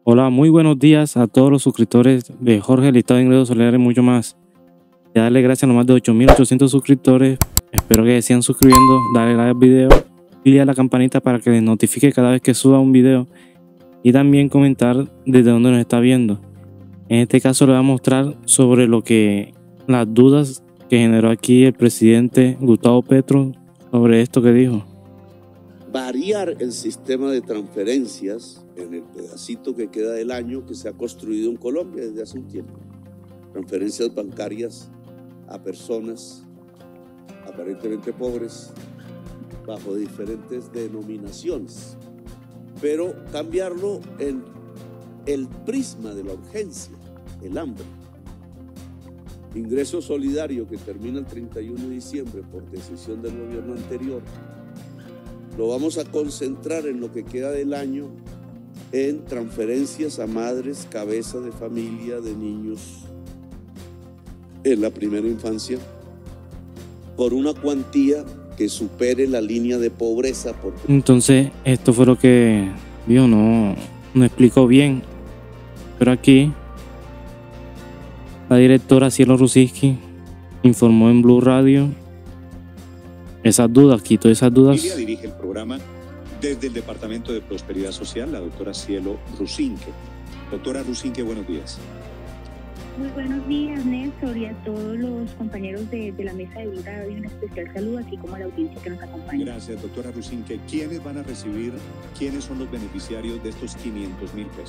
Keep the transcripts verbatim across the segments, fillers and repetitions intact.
Hola, muy buenos días a todos los suscriptores de Jorge, el listado de ingresos solidarios y mucho más. Y darle gracias a los más de ocho mil ochocientos suscriptores. Espero que sigan suscribiendo, darle like al video y a la campanita para que les notifique cada vez que suba un video. Y también comentar desde dónde nos está viendo. En este caso les voy a mostrar sobre lo que las dudas que generó aquí el presidente Gustavo Petro sobre esto que dijo. Variar el sistema de transferencias en el pedacito que queda del año que se ha construido en Colombia desde hace un tiempo. Transferencias bancarias a personas aparentemente pobres bajo diferentes denominaciones, pero cambiarlo en el prisma de la urgencia, el hambre. Ingreso solidario que termina el treinta y uno de diciembre por decisión del gobierno anterior, lo vamos a concentrar en lo que queda del año en transferencias a madres, cabeza de familia, de niños en la primera infancia, por una cuantía que supere la línea de pobreza. Porque... Entonces, esto fue lo que vio, no, no explicó bien. Pero aquí, la directora Cielo Rusinski informó en Blue Radio esas dudas, quitó esas dudas. Ella dirige el programa desde el Departamento de Prosperidad Social, la doctora Cielo Rusinski. Doctora Rusinski, buenos días. Muy buenos días, Néstor, y a todos los compañeros de, de la mesa de Blue Radio, un especial saludo, así como a la audiencia que nos acompaña. Gracias, doctora Rusinski. ¿Quiénes van a recibir, quiénes son los beneficiarios de estos quinientos mil pesos?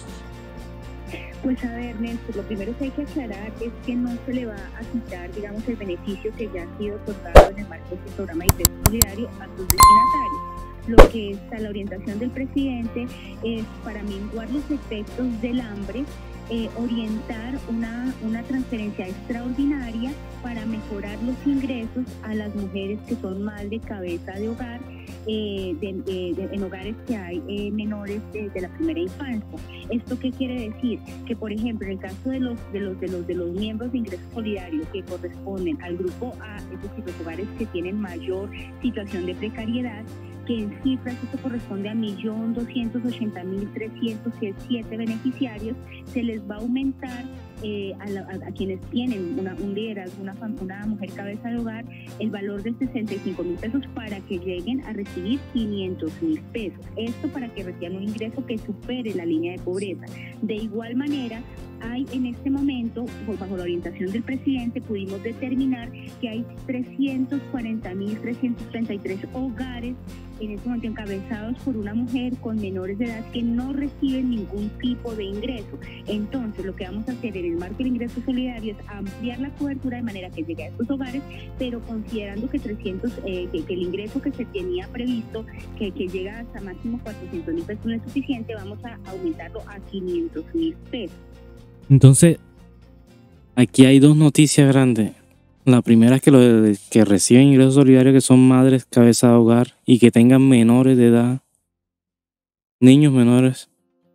Pues a ver, Néstor, lo primero que hay que aclarar es que no se le va a quitar, digamos, el beneficio que ya ha sido otorgado en el marco de este programa de ingreso solidario a sus destinatarios. Lo que está la orientación del presidente es para menguar los efectos del hambre, eh, orientar una, una transferencia extraordinaria para mejorar los ingresos a las mujeres que son madres de cabeza de hogar, Eh, de, de, de, en hogares que hay eh, menores de, de la primera infancia. ¿Esto qué quiere decir? Que, por ejemplo, en el caso de los de los de los de los miembros de ingreso solidario que corresponden al grupo A, es decir, los hogares que tienen mayor situación de precariedad, que en cifras esto corresponde a un millón doscientos ochenta mil trescientos siete beneficiarios, se les va a aumentar eh, a, la, a, a quienes tienen una, un liderazgo, una, una mujer cabeza de hogar, el valor de sesenta y cinco mil pesos para que lleguen a recibir quinientos mil pesos. Esto para que reciban un ingreso que supere la línea de pobreza. De igual manera, hay en este momento, bajo la orientación del presidente, pudimos determinar que hay trescientos cuarenta mil trescientos treinta y tres hogares en este momento encabezados por una mujer con menores de edad que no reciben ningún tipo de ingreso. Entonces, lo que vamos a hacer en el marco del ingreso solidario es ampliar la cobertura de manera que llegue a estos hogares, pero considerando que trescientos, eh, que, que el ingreso que se tenía previsto, que, que llega hasta máximo cuatrocientos mil pesos no es suficiente, vamos a aumentarlo a quinientos mil pesos. Entonces, aquí hay dos noticias grandes. La primera es que los que reciben ingresos solidarios, que son madres, cabeza de hogar y que tengan menores de edad, niños menores,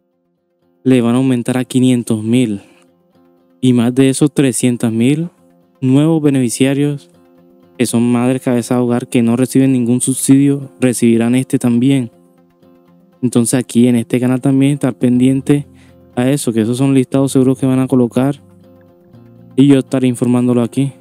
le van a aumentar a quinientos mil. Y más de esos trescientos mil nuevos beneficiarios, que son madres, cabeza de hogar, que no reciben ningún subsidio, recibirán este también. Entonces aquí en este canal también estar pendiente a eso, que esos son listados seguros que van a colocar. Y yo estaré informándolo aquí.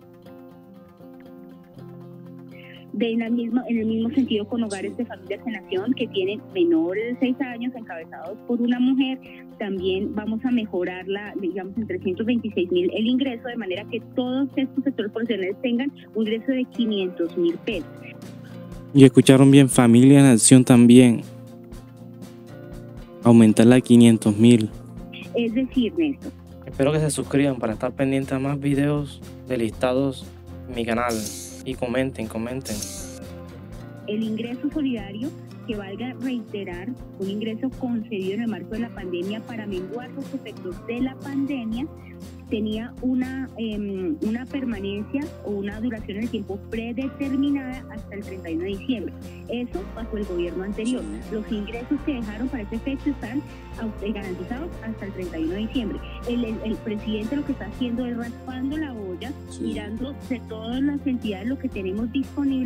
De en, la misma, en el mismo sentido con hogares de familias en acción que tienen menores de seis años encabezados por una mujer, también vamos a mejorarla, digamos, en trescientos veintiséis mil el ingreso, de manera que todos estos sectores profesionales tengan un ingreso de quinientos mil pesos. Y escucharon bien, familia en acción también, aumentarla a quinientos mil. Es decir, Néstor, espero que se suscriban para estar pendientes a más videos de listados en mi canal. Y comenten, comenten. El ingreso solidario, que valga reiterar, un ingreso concedido en el marco de la pandemia para menguar los efectos de la pandemia, tenía una, eh, una permanencia o una duración en el tiempo predeterminada hasta el treinta y uno de diciembre. Eso bajo el gobierno anterior. Los ingresos que dejaron para ese efecto están garantizados hasta el treinta y uno de diciembre. El, el, el presidente lo que está haciendo es raspando la olla, sí, mirando de todas las entidades lo que tenemos disponible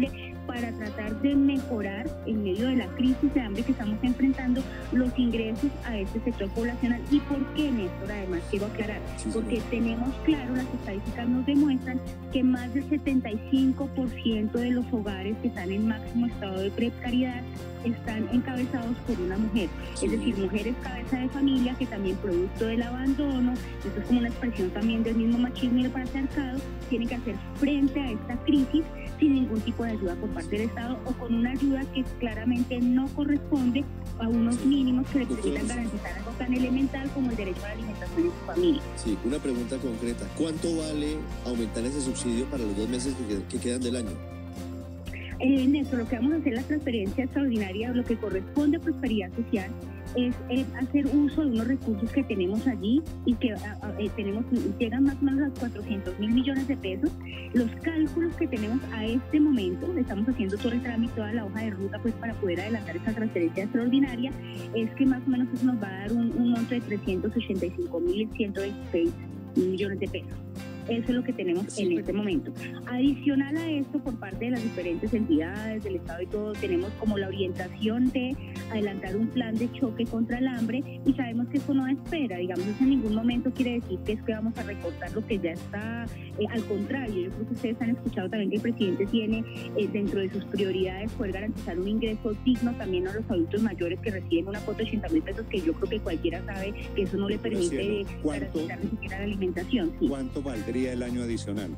para tratar de mejorar en medio de la crisis de hambre que estamos enfrentando los ingresos a este sector poblacional. ¿Y por qué, Néstor? Además, quiero aclarar, porque tenemos claro, las estadísticas nos demuestran que más del setenta y cinco por ciento de los hogares que están en máximo estado de precariedad están encabezados por una mujer, sí. Es decir, mujeres cabeza de familia que también producto del abandono, esto es como una expresión también del mismo machismo y del patriarcado, tienen que hacer frente a esta crisis sin ningún tipo de ayuda por parte del Estado o con una ayuda que claramente no corresponde a unos mínimos que le permitan garantizar algo tan elemental como el derecho a la alimentación en su familia. Sí, una pregunta concreta, ¿cuánto vale aumentar ese subsidio para los dos meses que, que quedan del año? Eh, Néstor, lo que vamos a hacer, la transferencia extraordinaria, lo que corresponde a Prosperidad Social, es, es hacer uso de unos recursos que tenemos allí y que a, a, eh, tenemos llegan más o menos a los cuatrocientos mil millones de pesos. Los cálculos que tenemos a este momento, estamos haciendo todo el trámite, toda la hoja de ruta pues para poder adelantar esta transferencia extraordinaria, es que más o menos eso nos va a dar un, un monto de trescientos ochenta y cinco mil ciento veintiséis millones de pesos. Eso es lo que tenemos sí, en este momento. Adicional a esto, por parte de las diferentes entidades del Estado y todo, tenemos como la orientación de adelantar un plan de choque contra el hambre y sabemos que eso no espera, digamos, eso en ningún momento quiere decir que es que vamos a recortar lo que ya está, eh, al contrario, yo creo que ustedes han escuchado también que el presidente tiene eh, dentro de sus prioridades poder garantizar un ingreso digno también a los adultos mayores que reciben una cuota de ochenta mil pesos, que yo creo que cualquiera sabe que eso no le permite garantizar ni siquiera la alimentación. Sí. ¿Cuánto valdría el año adicional?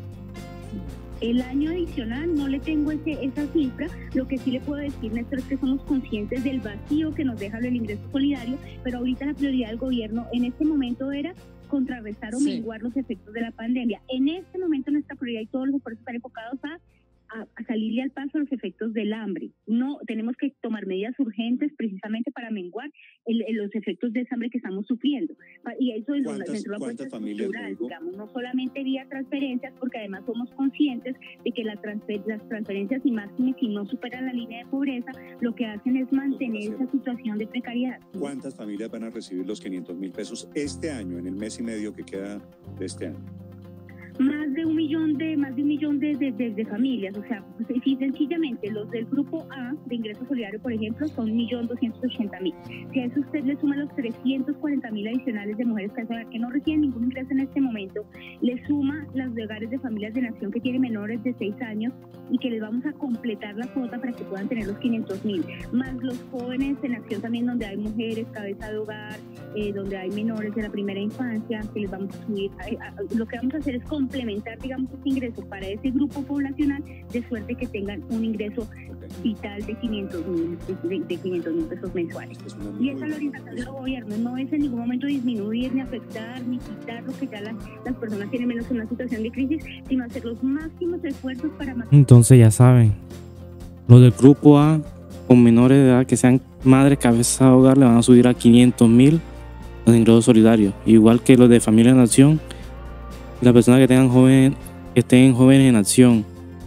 El año adicional no le tengo ese, esa cifra, lo que sí le puedo decir, Néstor, es que somos conscientes del vacío que nos deja el ingreso solidario, pero ahorita la prioridad del gobierno en este momento era contrarrestar o sí. menguar los efectos de la pandemia. En este momento nuestra prioridad y todos los esfuerzos están enfocados a A, a salirle al paso a los efectos del hambre. No, tenemos que tomar medidas urgentes precisamente para menguar el, el, los efectos de ese hambre que estamos sufriendo. Y eso es ¿Cuántas, dentro de la ¿cuántas familias, cultural, digamos, no solamente vía transferencias, porque además somos conscientes de que la transfer, las transferencias y máximas, si no superan la línea de pobreza, lo que hacen es mantener esa situación de precariedad. ¿Cuántas familias van a recibir los quinientos mil pesos este año, en el mes y medio que queda de este año? Más de un millón de más de un millón de, de, de, de familias, o sea, pues, sí, sencillamente los del grupo A de ingreso solidario, por ejemplo, son un millón doscientos ochenta mil. Si a eso usted le suma los trescientos cuarenta mil adicionales de mujeres que no reciben ningún ingreso en este momento, le suma las de hogares de familias de nación que tienen menores de seis años y que les vamos a completar la cuota para que puedan tener los quinientos mil, más los jóvenes de nación también, donde hay mujeres, cabeza de hogar, eh, donde hay menores de la primera infancia, que les vamos a subir. A, a, lo que vamos a hacer es complementar, digamos, este ingreso para ese grupo poblacional, de suerte que tengan un ingreso vital de quinientos mil pesos mensuales. Y esa es la orientación del gobierno, no es en ningún momento disminuir, ni afectar, ni quitar lo que ya las, las personas tienen menos en una situación de crisis, sino hacer los máximos esfuerzos para... Entonces ya saben, los del grupo A con menores de edad que sean madres cabeza de hogar le van a subir a quinientos mil los ingresos solidarios, igual que los de familia en acción. Las personas que tengan joven, que estén jóvenes en acción,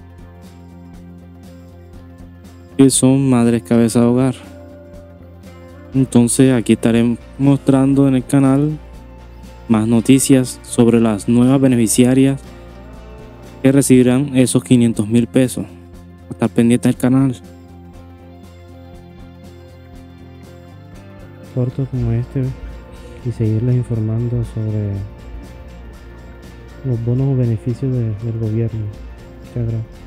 que son madres cabeza de hogar. Entonces aquí estaré mostrando en el canal más noticias sobre las nuevas beneficiarias que recibirán esos quinientos mil pesos. Estar pendiente del canal. Cortos como este y seguirles informando sobre los bonos o beneficios de, del gobierno. Muchas gracias.